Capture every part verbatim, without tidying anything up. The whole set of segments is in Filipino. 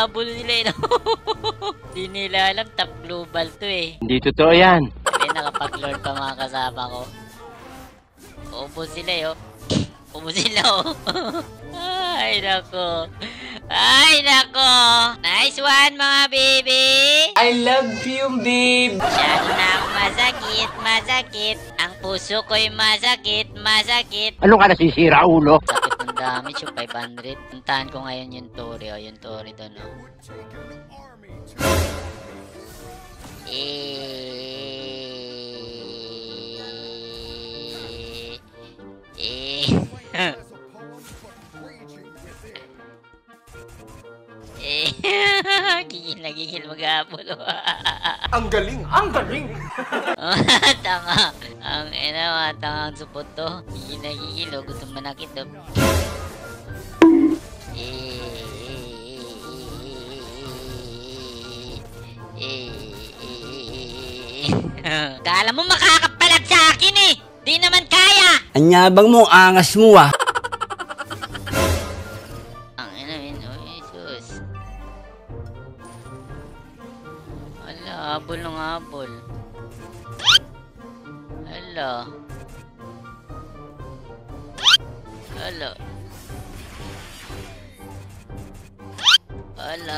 Naghahabol sila eh, no? Di nila alam, top global to eh. Hindi totoo yan. Hindi nakapag-lord pa mga kasama ko. Ubo sila eh, oh. Ubo sila, oh. Ay, nako. Ay, nako. Nice one, mga baby. I love you, babe. Masyado na ako masakit, masakit. Ang puso ko'y masakit, masakit. Ano ka nasisira, ulo? Sakit ng damage yung five hundred. Puntahan ko ngayon yung Tori, oh. Yung Tori doon, oh. Eh... Eh... Eh, gigil na gigil mag-aapol. Ang galing, ang galing. Tanga. Ang ina, tanga ang supot to. Gigil na gigil, oh. Gusto manakit, oh. Eh, eh, eh, eh. Kala mo makakapalag sa akin eh. Di naman kaya. Anyabang mo, angas mo ah. Ang ina, min, oh, Jesus. Ala, habol ng habol. Ala. Ala. Ala.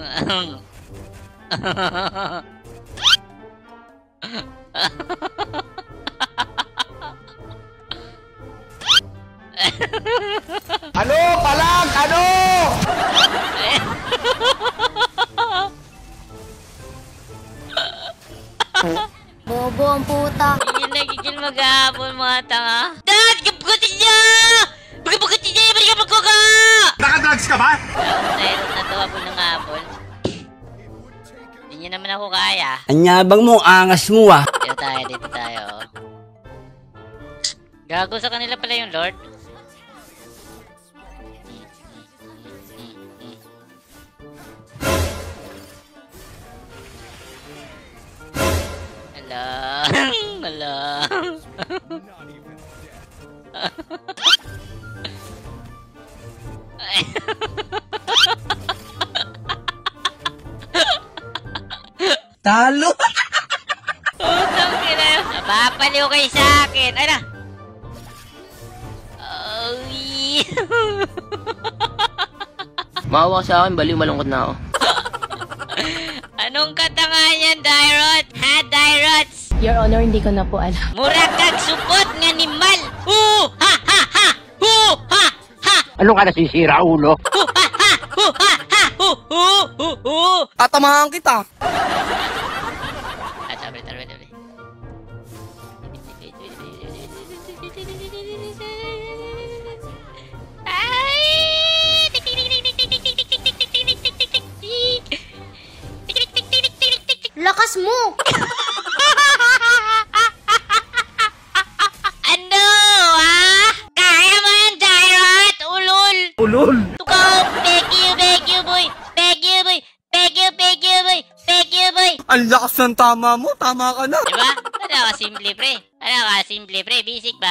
Ano, palag, ano? Bobo ang puta. Gigil na gigil mag-ahabol mga tanga. Dad! Kapugutin niya! Pagkapugutin niya! Pagkapugutin ka! Nakadrugs ka ba? Nahirap na to, habol ng habol. Hindi niya naman ako kaya. Anyabang mo, angas mo ah. Dito tayo, dito tayo. Gago sa kanila pala yung Lord. Hala. Hala. Talo. Putang ina. Napapaliw kayo sa akin. Ay na. Ay. Maawa ka sa akin, baliw, malungkot na ako. Anong katangahan yan, Dairot? Ha, Dairots? Your Honor, hindi ko na po alam. Mura kag supot nga ni Mal. Hu! Ha, ha, ha! Hu! Ha, ha! Ano ka nasisira, ulo? Hu! Ha, ha! Hu! Ha, ha! Hu! Hu! Hu! Hu! Tatamahan kita. Ah, sabi, sabi, sabi. Ay! Lakas mo! Ano, ha? Kaya mo yan, Dairot? Ulol! Ulol. Tukaw! Beg you, beg you, boy! Beg you, boy! Beg you, beg you, boy! Beg you, boy! Ang lakas ng tama mo, tama ka na. Diba? Ano ka simple, pre? Ano ka simple, pre? Basic ba?